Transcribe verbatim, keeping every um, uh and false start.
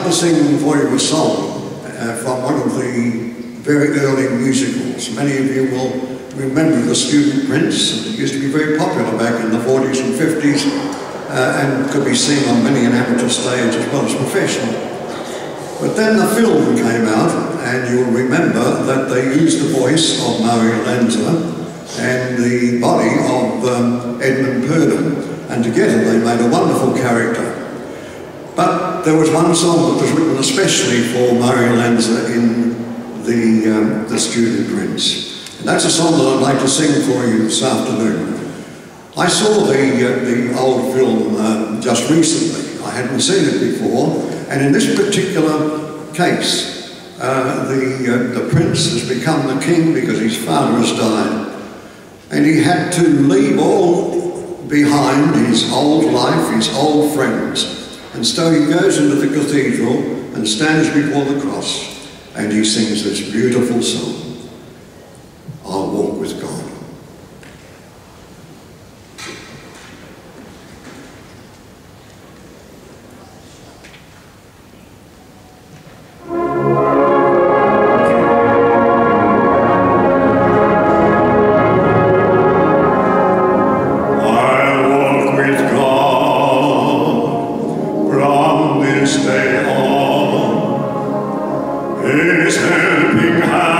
to sing for you a song uh, from one of the very early musicals. Many of you will remember The Student Prince. It used to be very popular back in the forties and fifties uh, and could be seen on many an amateur stage as well as professional. But then the film came out, and you'll remember that they used the voice of Mario Lanza and the body of um, Edmund Purdom, and together they made a wonderful character. But there was one song that was written especially for Mario Lanza in the, um, the Student Prince. And that's a song that I'd like to sing for you this afternoon. I saw the, uh, the old film um, just recently. I hadn't seen it before, and in this particular case, uh, the, uh, the prince has become the king because his father has died. And he had to leave all behind, his old life, his old friends. And so he goes into the cathedral and stands before the cross, and he sings this beautiful song, I'll Walk with God. His helping hand.